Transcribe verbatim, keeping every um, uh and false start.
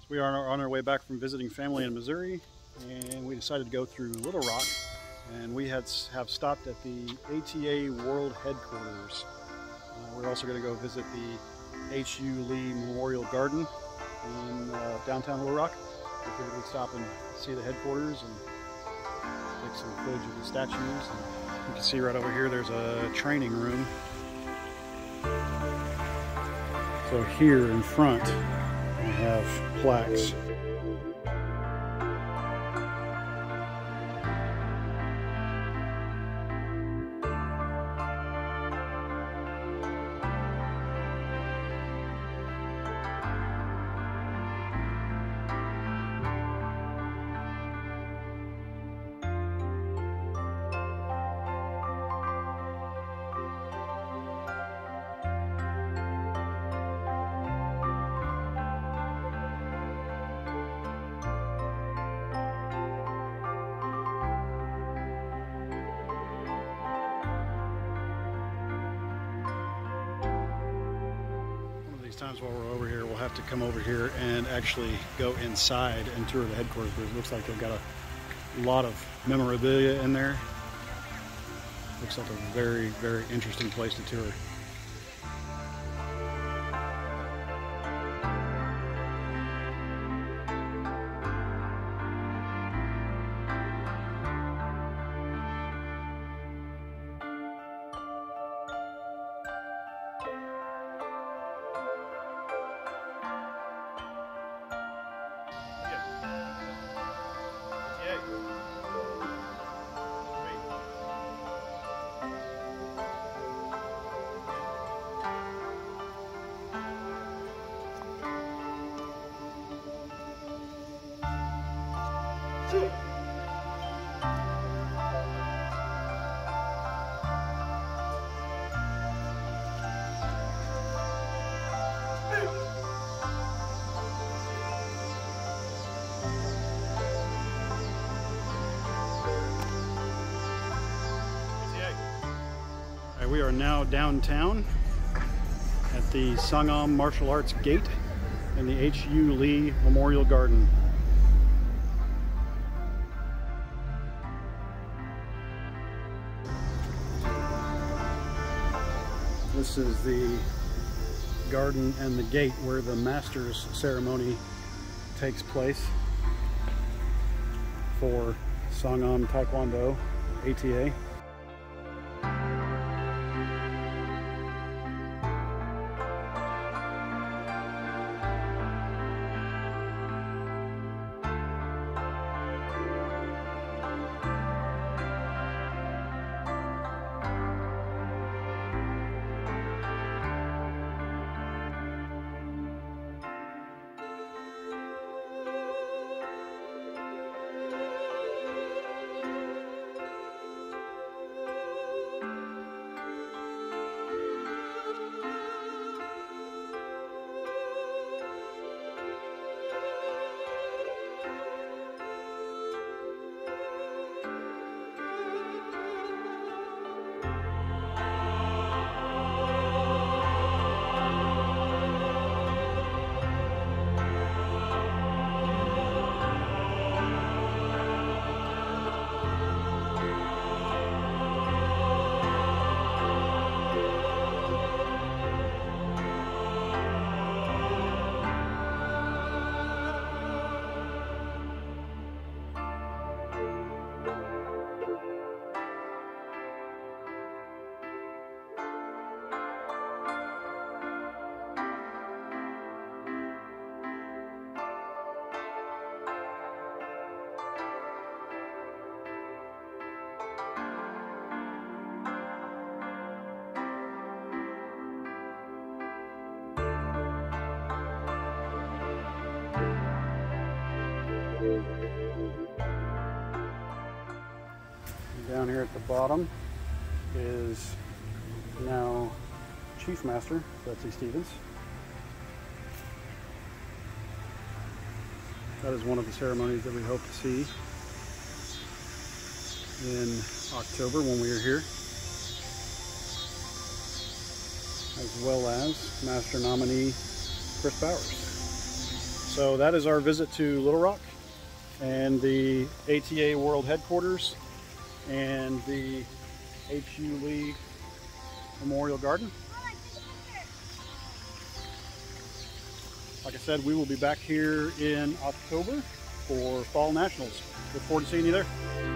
So we are on our way back from visiting family in Missouri, and we decided to go through Little Rock, and we had have stopped at the A T A World Headquarters. Uh, we're also going to go visit the H U Lee Memorial Garden in uh, downtown Little Rock. We figured we'd stop and see the headquarters and take some footage of the statues. And you can see right over here there's a training room. So here in front we have plaques. Times while we're over here, we'll have to come over here and actually go inside and tour the headquarters, because it looks like they've got a lot of memorabilia in there. Looks like a very, very interesting place to tour. We are now downtown at the Songahm Martial Arts Gate in the H U Lee Memorial Garden. This is the garden and the gate where the Masters ceremony takes place for Songahm Taekwondo, A T A. Down here at the bottom is now Chief Master Betsy Stevens. That is one of the ceremonies that we hope to see in October when we are here, as well as Master nominee Chris Bowers. So that is our visit to Little Rock and the A T A World Headquarters and the H U Lee Memorial Garden. Like I said, we will be back here in October for Fall Nationals. Look forward to seeing you there.